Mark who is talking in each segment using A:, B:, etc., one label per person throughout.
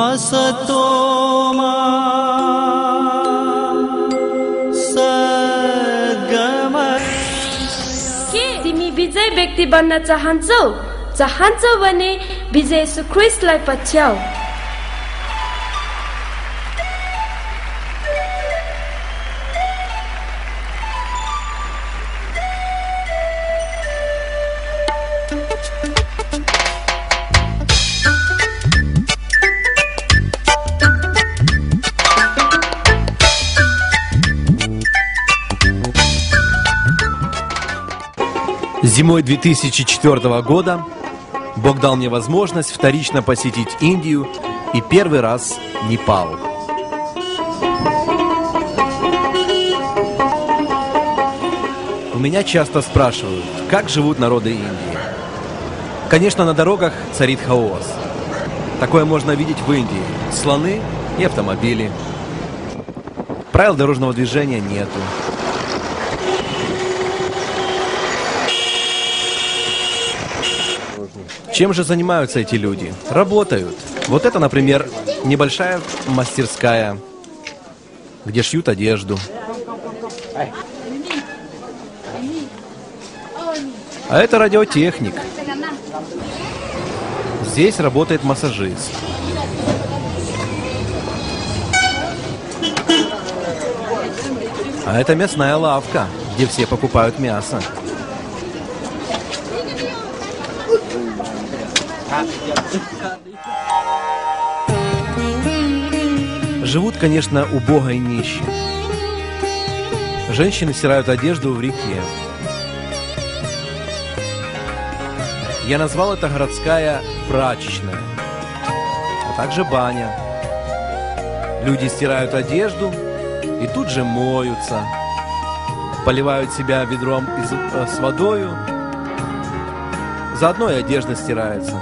A: असतो मा सद्गमय।
B: के तिमी विजय व्यक्ति बन्न चाहन्छौ? चाहन्छौ भने विजय येशू ख्रीष्टलाई पछ्याऊ।
C: Зимой 2004 года Бог дал мне возможность вторично посетить Индию и первый раз Непал. У меня часто спрашивают, как живут народы Индии. Конечно, на дорогах царит хаос. Такое можно видеть в Индии. Слоны и автомобили. Правил дорожного движения нету. Чем же занимаются эти люди? Работают. Вот это, например, небольшая мастерская, где шьют одежду. А это радиотехник. Здесь работает массажист. А это мясная лавка, где все покупают мясо. Живут, конечно, убого и нищие. Женщины стирают одежду в реке. Я назвал это городская прачечная, а также баня. Люди стирают одежду и тут же моются, поливают себя ведром с водою, заодно и одежда стирается.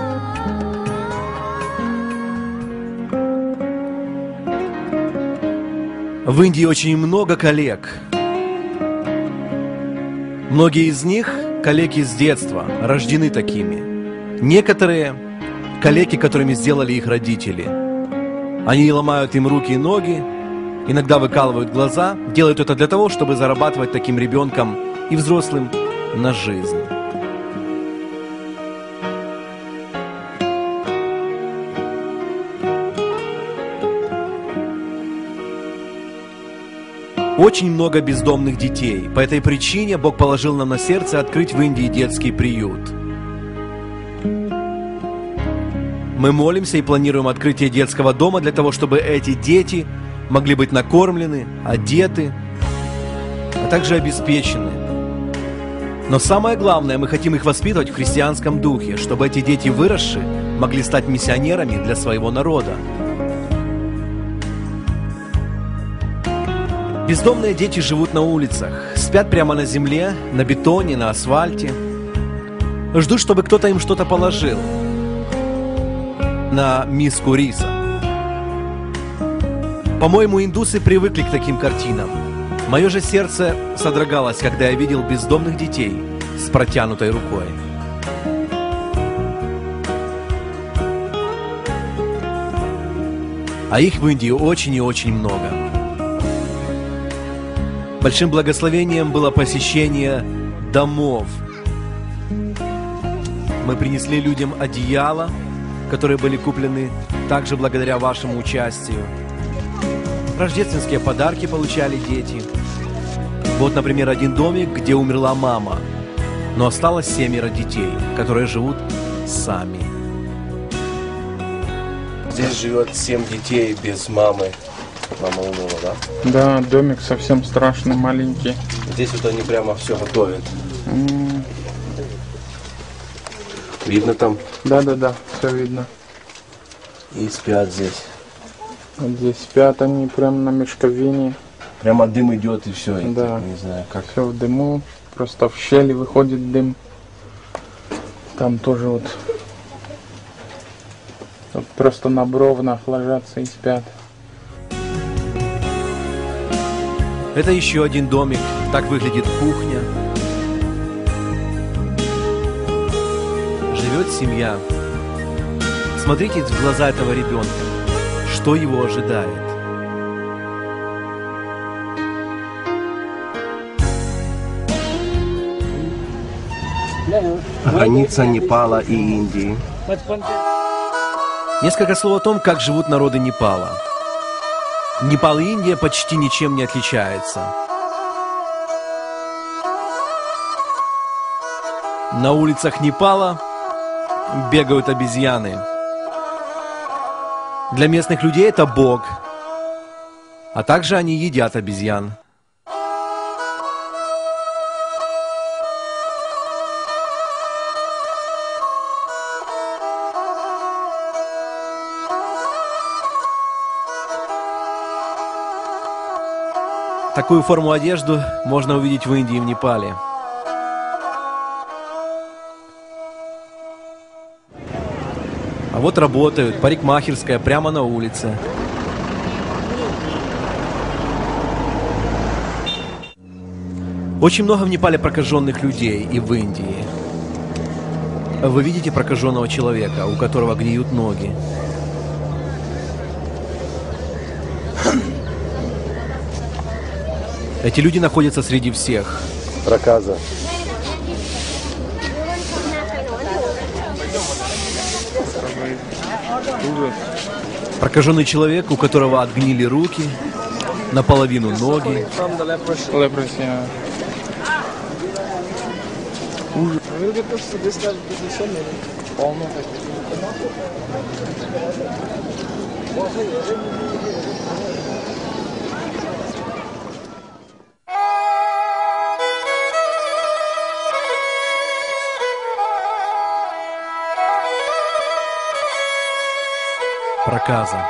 C: В Индии очень много коллег. Многие из них калеки с детства, рождены такими. Некоторые калеки, которыми сделали их родители. Они ломают им руки и ноги, иногда выкалывают глаза, делают это для того, чтобы зарабатывать таким ребенком и взрослым на жизнь. Очень много бездомных детей. По этой причине Бог положил нам на сердце открыть в Индии детский приют. Мы молимся и планируем открытие детского дома для того, чтобы эти дети могли быть накормлены, одеты, а также обеспечены. Но самое главное, мы хотим их воспитывать в христианском духе, чтобы эти дети, выросшие, могли стать миссионерами для своего народа. Бездомные дети живут на улицах, спят прямо на земле, на бетоне, на асфальте. Ждут, чтобы кто-то им что-то положил на миску риса. По-моему, индусы привыкли к таким картинам. Мое же сердце содрогалось, когда я видел бездомных детей с протянутой рукой. А их в Индии очень и очень много. Большим благословением было посещение домов. Мы принесли людям одеяла, которые были куплены также благодаря вашему участию. Рождественские подарки получали дети. Вот, например, один домик, где умерла мама, но осталось 7 детей, которые живут сами.
D: Здесь живет 7 детей без мамы. Мама умерла, да?
E: Да, домик совсем страшный, маленький.
D: Здесь вот они прямо все готовят. Видно там?
E: Да, все видно.
D: И спят здесь.
E: Вот здесь спят они прямо на мешковине.
D: Прямо дым идет и все.
E: Да.
D: Не знаю, как.
E: Все в дыму, просто в щели выходит дым. Там тоже вот просто на бровнах ложатся и спят.
C: Это еще один домик. Так выглядит кухня. Живет семья. Смотрите в глаза этого ребенка. что его ожидает.
D: Граница Непала и Индии.
C: Несколько слов о том, как живут народы Непала. Непал и Индия почти ничем не отличаются. На улицах Непала бегают обезьяны. Для местных людей это бог, а также они едят обезьян. Такую форму одежды можно увидеть в Индии и в Непале. А вот работают, парикмахерская прямо на улице. Очень много в Непале прокаженных людей и в Индии. Вы видите прокаженного человека, у которого гниют ноги. Эти люди находятся среди всех.
D: Проказа.
C: Прокаженный человек, у которого отгнили руки, наполовину ноги. Проказа.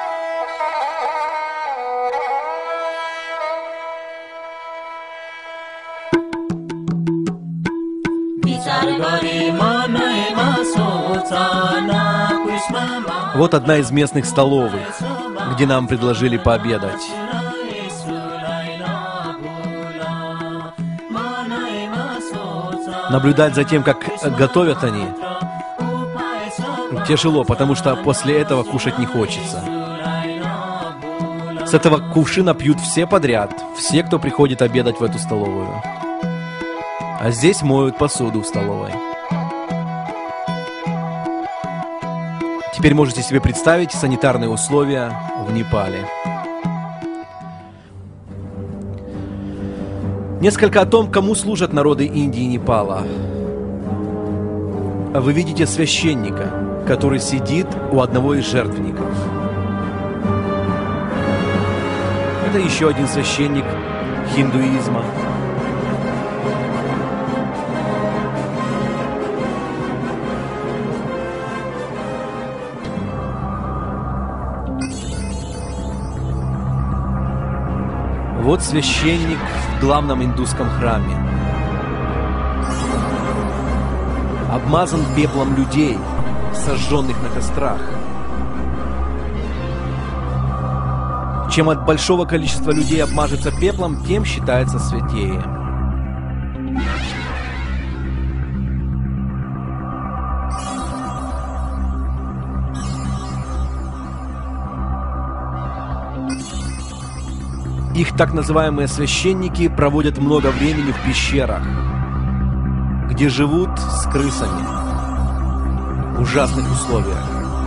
C: Вот одна из местных столовых, где нам предложили пообедать. Наблюдать за тем, как готовят они, тяжело, потому что после этого кушать не хочется. С этого кувшина пьют все подряд, все, кто приходит обедать в эту столовую. А здесь моют посуду в столовой. Теперь можете себе представить санитарные условия в Непале. Несколько о том, кому служат народы Индии и Непала. Вы видите священника, который сидит у одного из жертвенников. Это еще один священник хиндуизма. Вот священник в главном индусском храме. Обмазан пеплом людей, сожженных на кострах. Чем от большого количества людей обмажется пеплом, тем считается святее. Их так называемые священники проводят много времени в пещерах, где живут с крысами в ужасных условиях.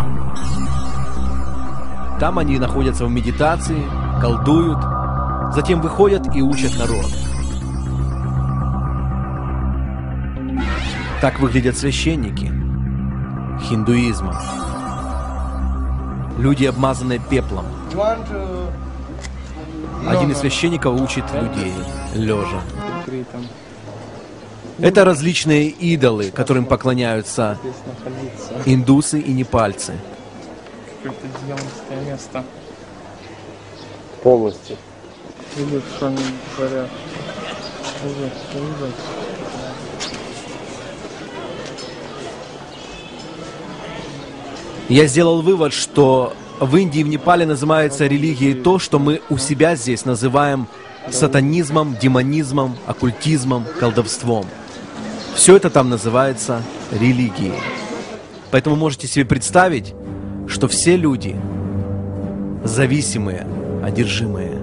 C: Там они находятся в медитации, колдуют, затем выходят и учат народ. Так выглядят священники хиндуизма. Люди, обмазанные пеплом. Один из священников учит людей лежа. Это различные идолы, которым поклоняются индусы и непальцы.
E: Какое-то дьявольское место.
D: Полностью.
E: Видишь, что они творят. Ужас, ужас.
C: Я сделал вывод, что в Индии и в Непале называется религией то, что мы у себя здесь называем сатанизмом, демонизмом, оккультизмом, колдовством. Все это там называется религией. Поэтому можете себе представить, что все люди зависимые, одержимые.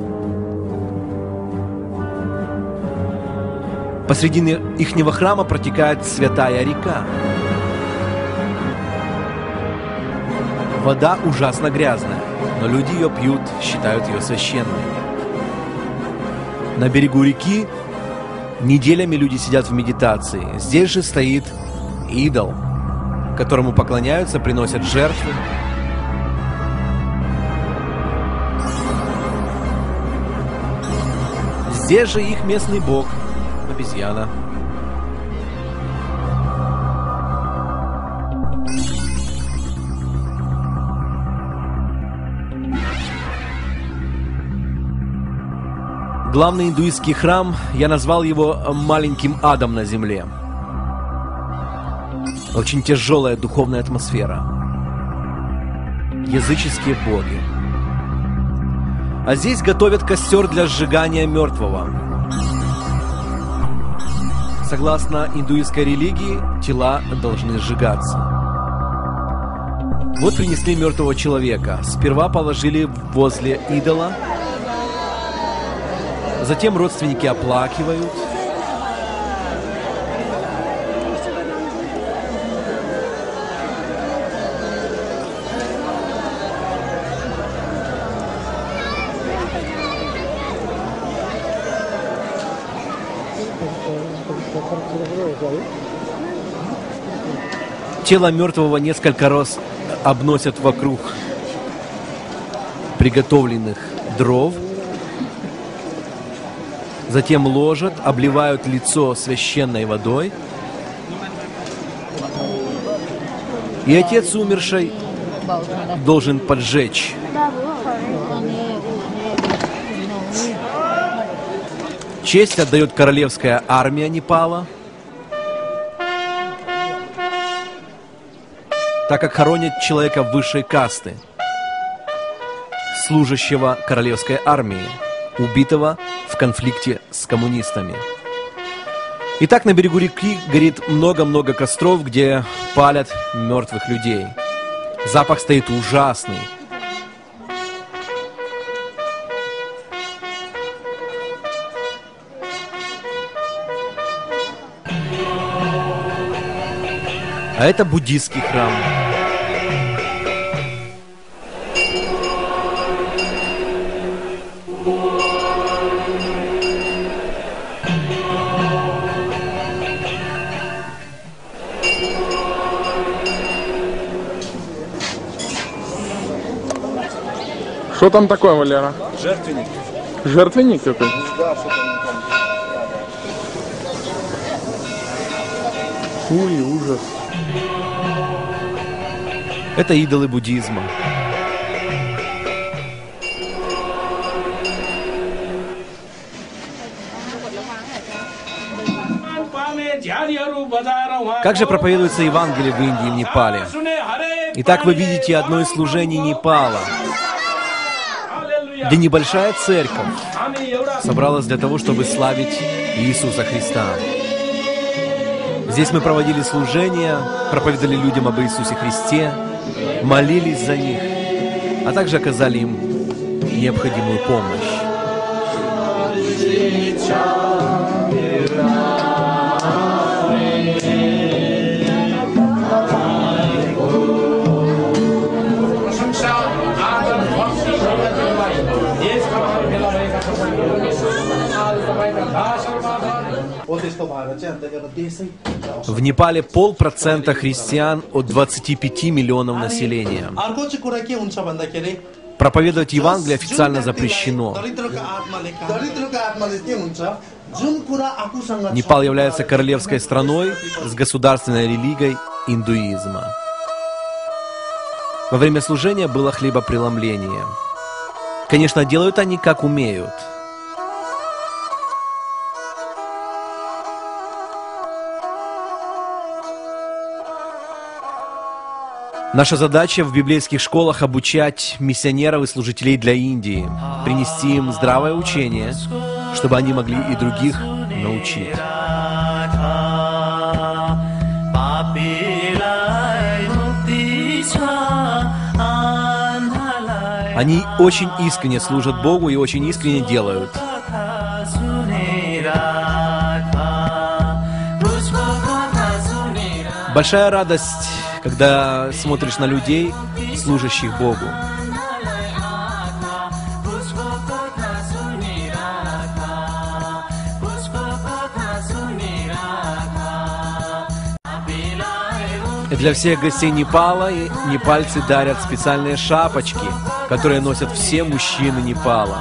C: Посредине ихнего храма протекает святая река. Вода ужасно грязная, но люди ее пьют, считают ее священной. На берегу реки неделями люди сидят в медитации. Здесь же стоит идол, которому поклоняются, приносят жертвы. Здесь же их местный бог — обезьяна. Главный индуистский храм, я назвал его маленьким адом на земле. Очень тяжелая духовная атмосфера. Языческие боги. А здесь готовят костер для сжигания мертвого. Согласно индуистской религии, тела должны сжигаться. Вот принесли мертвого человека. Сперва положили возле идола. Затем родственники оплакивают. Тело мертвого несколько раз обносят вокруг приготовленных дров. Затем ложат, обливают лицо священной водой. И отец умершей должен поджечь честь отдает королевская армия Непала, так как хоронят человека высшей касты, служащего королевской армии, убитого в конфликте с коммунистами. Итак, на берегу реки горит много-много костров, где палят мертвых людей. Запах стоит ужасный. А это буддийский храм.
E: Что там такое, Валера?
D: Жертвенник.
E: Жертвенник какой?
D: Да, что там.
E: Ой, ужас.
C: Это идолы буддизма. Как же проповедуется Евангелие в Индии и в Непале? Итак, вы видите одно из служений Непала, где небольшая церковь собралась для того, чтобы славить Иисуса Христа. Здесь мы проводили служения, проповедовали людям об Иисусе Христе, молились за них, а также оказали им необходимую помощь. В Непале 0,5% христиан от 25 миллионов населения. Проповедовать Евангелие официально запрещено. Непал является королевской страной с государственной религией индуизма. Во время служения было хлебопреломление. Конечно, делают они как умеют. Наша задача в библейских школах обучать миссионеров и служителей для Индии, принести им здравое учение, чтобы они могли и других научить. Они очень искренне служат Богу и очень искренне делают. Большая радость, когда смотришь на людей, служащих Богу. И для всех гостей Непала непальцы дарят специальные шапочки, которые носят все мужчины Непала.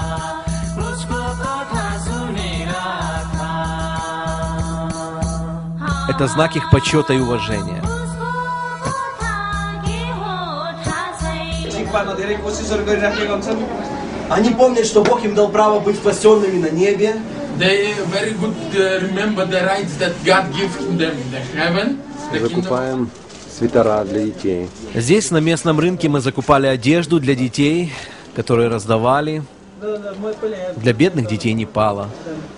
C: Это знак их почета и уважения.
F: Они помнят, что Бог им дал право быть спасенными на небе.
D: Закупаем свитера для детей.
C: Здесь, на местном рынке, мы закупали одежду для детей, которые раздавали для бедных детей Непала.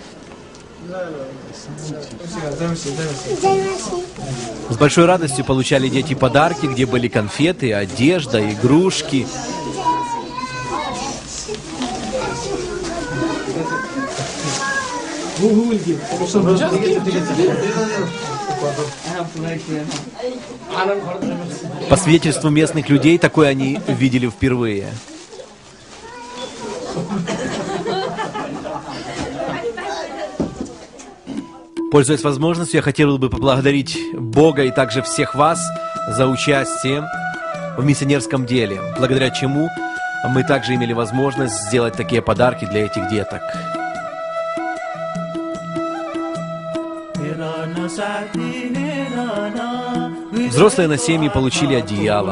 C: С большой радостью получали дети подарки, где были конфеты, одежда, игрушки. По свидетельству местных людей, такое они видели впервые. Пользуясь возможностью, я хотел бы поблагодарить Бога и также всех вас за участие в миссионерском деле, благодаря чему мы также имели возможность сделать такие подарки для этих деток. Взрослые на семьи получили одеяло.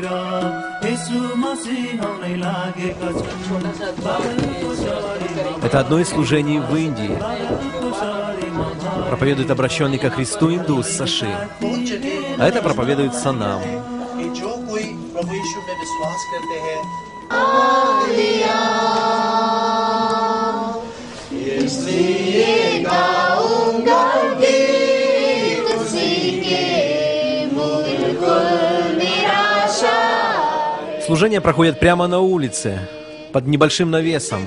C: Это одно из служений в Индии. Проповедует обращенный ко Христу индус Саши. А это проповедует Санам. Служение проходит прямо на улице, под небольшим навесом.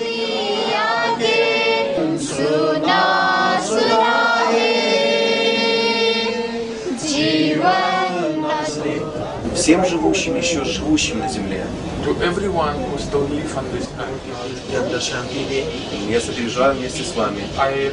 F: Всем живущим, еще живущим на земле. Я сопереживаю вместе с вами.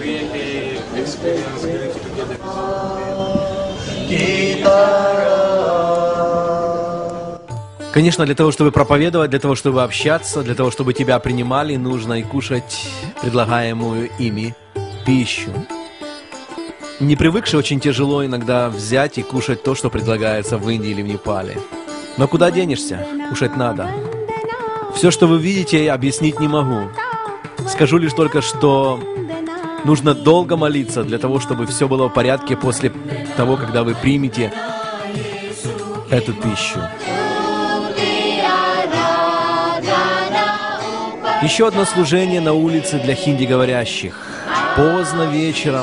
C: Конечно, для того, чтобы проповедовать, для того, чтобы общаться, для того, чтобы тебя принимали, нужно и кушать предлагаемую ими пищу. Не привыкший, очень тяжело иногда взять и кушать то, что предлагается в Индии или в Непале. Но куда денешься? Кушать надо. Все, что вы видите, я объяснить не могу. Скажу лишь только, что нужно долго молиться для того, чтобы все было в порядке после того, когда вы примете эту пищу. Еще одно служение на улице для хинди говорящих. Поздно вечером.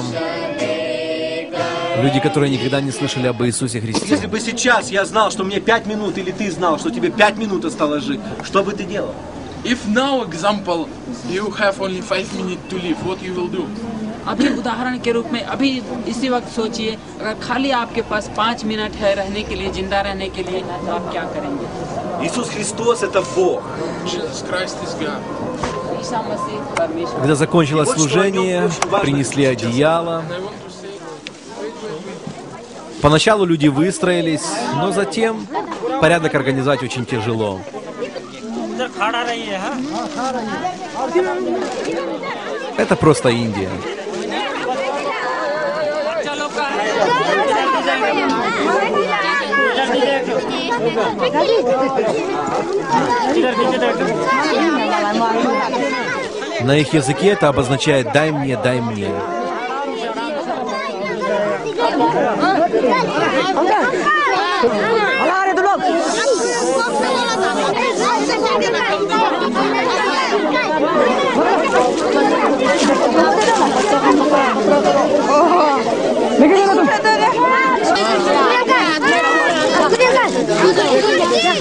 C: Люди, которые никогда не слышали об Иисусе Христе.
F: Если бы сейчас я знал, что мне 5 минут, или ты знал, что тебе 5 минут осталось жить, что бы ты делал?
E: If now, example, you have only 5 minutes to live, what you will do?
G: अभी उदाहरण के रूप में अभी इसी वक्त सोचिए अगर खाली आपके पास 5 मिनट है रहने के लिए जिंदा रहने के लिए तो आप क्या करेंगे?
F: Иисус Христос это Бог.
E: Jesus Christ is God.
G: Isa मसीह परमेश्वर.
C: Когда закончилось служение, принесли одеяло. Поначалу люди выстроились, но затем порядок организовать очень тяжело. Это просто Индия. На их языке это обозначает «дай мне, дай мне».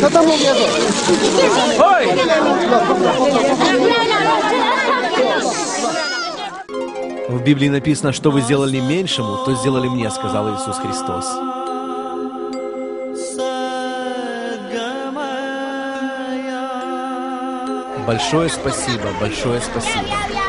C: В Библии написано, что вы сделали меньшему, то сделали мне, сказал Иисус Христос. Большое спасибо, большое спасибо.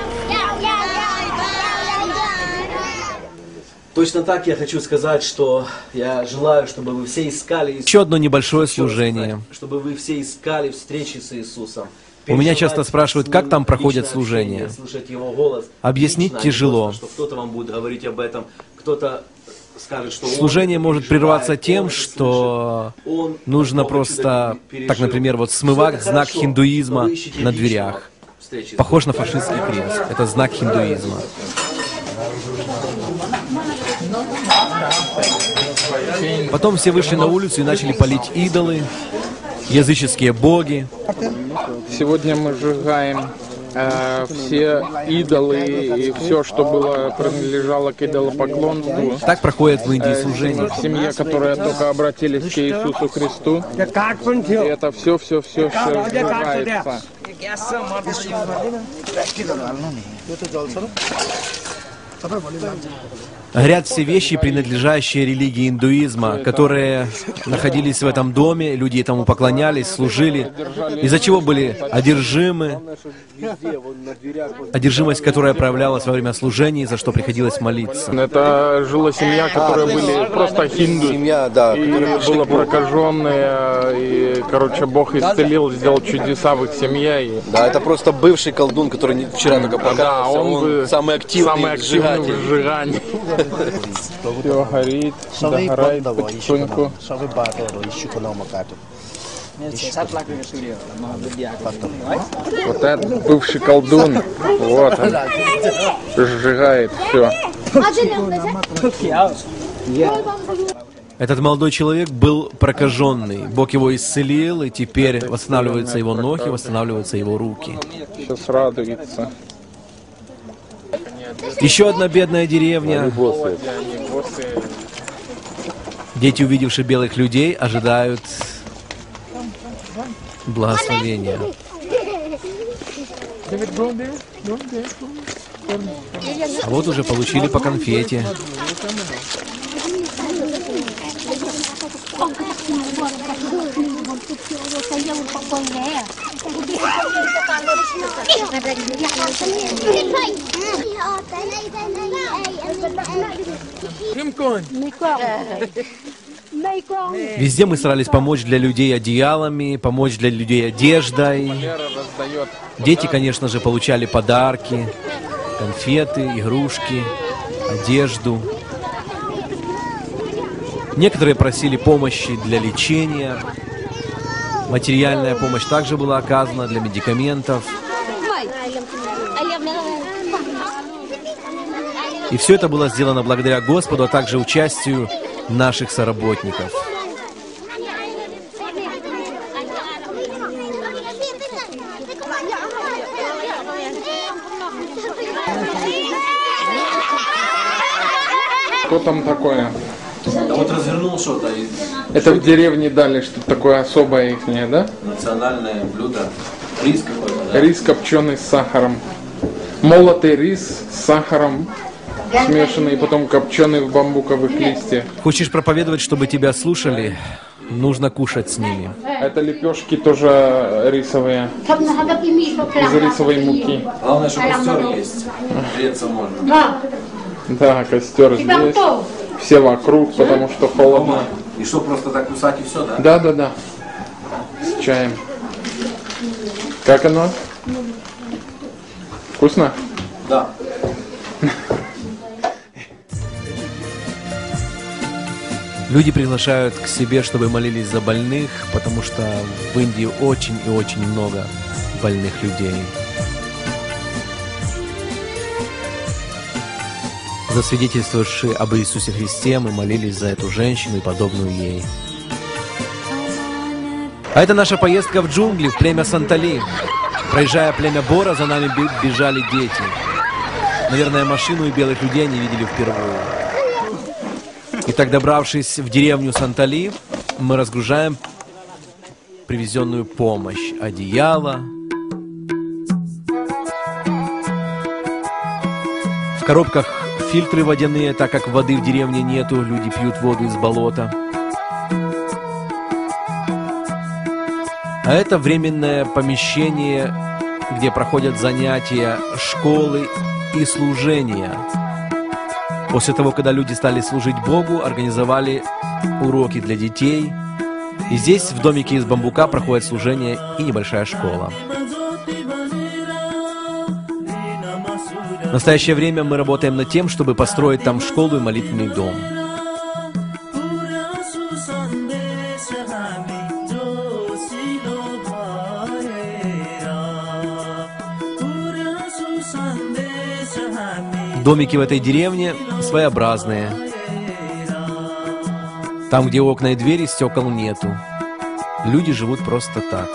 F: Точно так я хочу сказать, что я желаю, чтобы вы все искали
C: Еще одно небольшое служение.
F: чтобы вы все искали встречи с Иисусом.
C: У меня часто спрашивают, как там проходят служения.
F: Слушать Его голос.
C: Объяснить
F: Лично,
C: тяжело.
F: просто, что кто-то вам будет говорить об этом, кто-то скажет, что
C: Служение может прерваться тем, что нужно просто, так, например, вот смывать знак хиндуизма на дверях. Похож на фашистский крест. Это знак хиндуизма. Потом все вышли на улицу и начали палить идолы, языческие боги.
E: Сегодня мы сжигаем все идолы и все, что было принадлежало к идолопоклонству.
C: Так проходит в Индии служение.
E: Семья, которая только обратились к Иисусу Христу, и это все сжигается.
C: Горят все вещи, принадлежащие религии индуизма, которые находились в этом доме, люди этому поклонялись, служили, из-за чего были одержимы, одержимость, которая проявлялась во время служений, за что приходилось молиться.
E: Это жила семья, которые были просто хинду,
D: Семья, да.
E: и было прокаженные, и, короче, Бог исцелил, сделал чудеса в их семье. И...
D: Да, это просто бывший колдун, который вчера только
E: Да,
D: покаялся.
E: он
D: самый активный
E: в
D: сжигатель.
E: сжигании. Все горит, догорает потихоньку. Вот этот бывший колдун, вот он, сжигает все.
C: Этот молодой человек был прокаженный. Бог его исцелил, и теперь восстанавливаются его ноги, восстанавливаются его руки.
E: Сейчас радуется.
C: Еще одна бедная деревня. Дети, увидевшие белых людей, ожидают благословения. А вот уже получили по конфете. Везде мы старались помочь для людей одеялами, помочь для людей одеждой. Дети, конечно же, получали подарки, конфеты, игрушки, одежду. Некоторые просили помощи для лечения. Материальная помощь также была оказана для медикаментов. И все это было сделано благодаря Господу, а также участию наших соработников.
E: Что там такое?
F: Да вот развернул что-то.
E: Это в деревне дали что-то такое особое ихнее, да?
F: Национальное блюдо. Рис какой-то, да?
E: Рис копченый с сахаром. Молотый рис с сахаром смешанный, и потом копченый в бамбуковых листьях.
C: Хочешь проповедовать, чтобы тебя слушали? Нужно кушать с ними.
E: Это лепешки тоже рисовые, из рисовой муки.
F: Главное, что костер есть. Греться можно.
E: Да, костер здесь. Все вокруг, потому что холодно.
F: И что, просто так кусать и все, да?
E: Да. С чаем. Как оно? Вкусно?
F: Да.
C: Люди приглашают к себе, чтобы молились за больных, потому что в Индии очень и очень много больных людей. Засвидетельствовавшие об Иисусе Христе, мы молились за эту женщину и подобную ей. А это наша поездка в джунгли, в племя Сантали. Проезжая племя Бора, за нами бежали дети. Наверное, машину и белых людей они видели впервые. Итак, добравшись в деревню Сантали, мы разгружаем привезенную помощь. Одеяло. В коробках фильтры водяные, так как воды в деревне нету, люди пьют воду из болота. А это временное помещение, где проходят занятия школы и служения. После того, когда люди стали служить Богу, организовали уроки для детей. И здесь, в домике из бамбука, проходит служение и небольшая школа. В настоящее время мы работаем над тем, чтобы построить там школу и молитвенный дом. Домики в этой деревне своеобразные. Там, где окна и двери, стекол нету. Люди живут просто так.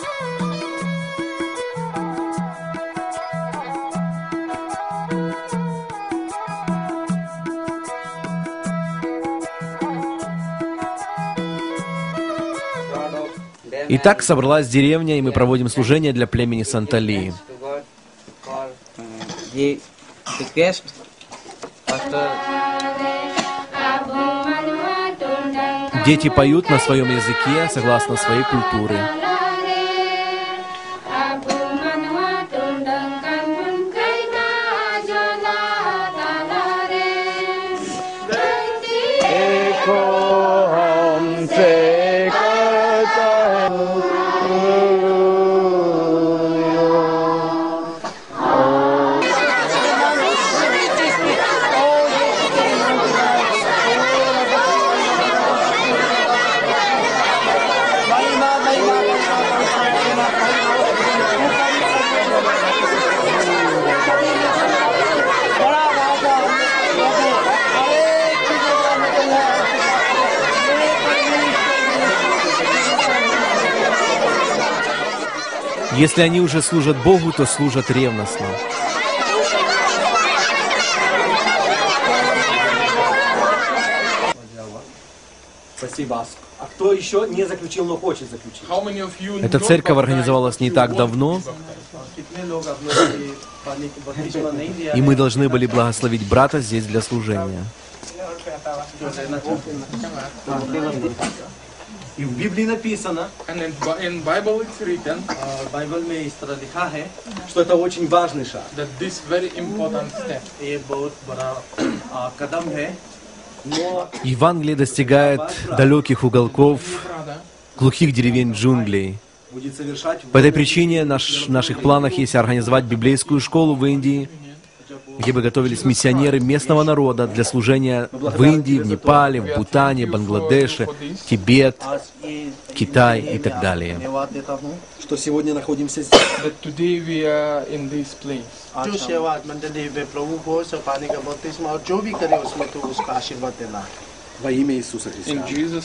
C: Итак, собралась деревня, и мы проводим служение для племени Сантали. Дети поют на своем языке, согласно своей культуре. Если они уже служат Богу, то служат ревностно.
F: Спасибо. А кто еще не заключил, но хочет заключить?
C: Эта церковь организовалась не так давно, и мы должны были благословить брата здесь для служения.
F: И в Библии написано, что это очень важный шаг.
C: Евангелие достигает далеких уголков, глухих деревень джунглей. По этой причине в наших планах есть организовать библейскую школу в Индии, где бы готовились миссионеры местного народа для служения в Индии, в Непале, в Бутане, Бангладеше, Тибет, Китай и так далее.
F: Что сегодня находимся здесь. Во имя Иисуса Христа.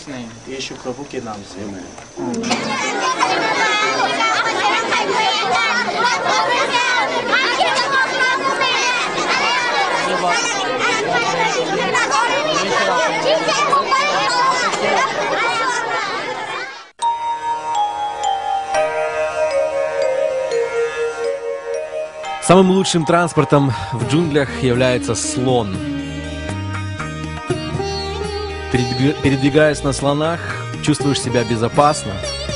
C: Самым лучшим транспортом в джунглях является слон. Передвигаясь на слонах, чувствуешь себя безопасно.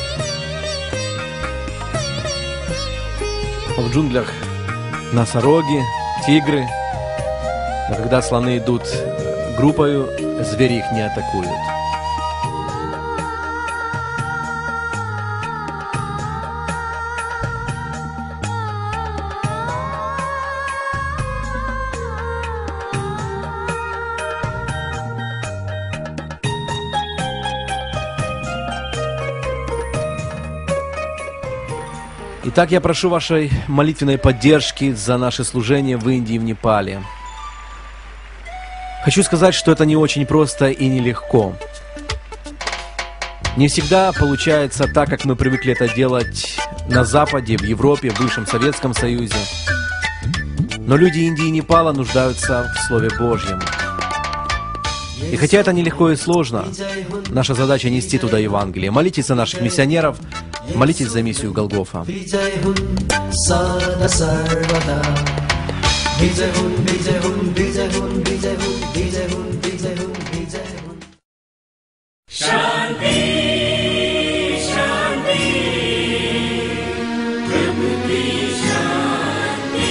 C: В джунглях носороги, тигры. Но когда слоны идут группою, звери их не атакуют. Итак, я прошу вашей молитвенной поддержки за наше служение в Индии и в Непале. Хочу сказать, что это не очень просто и нелегко. Не всегда получается так, как мы привыкли это делать на Западе, в Европе, в бывшем Советском Союзе. Но люди Индии и Непала нуждаются в Слове Божьем. И хотя это нелегко и сложно, наша задача нести туда Евангелие. Молитесь за наших миссионеров, Молитесь за миссию Голгофа.
A: विजय हुन् सदा सर्वदा विजय हुन् विजय हुन् विजय हुन् विजय हुन् विजय हुन् विजय हुन् विजय हुन् शान्ति शान्ति प्रभु की शान्ति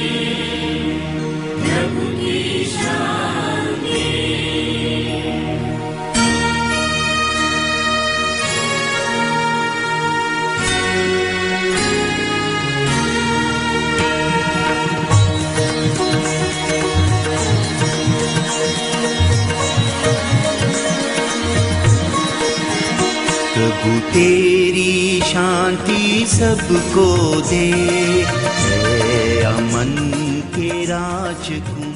A: प्रभु की शान्ति
H: प्रभु तेरी शांति सबको दे, अमन के राजकुमार।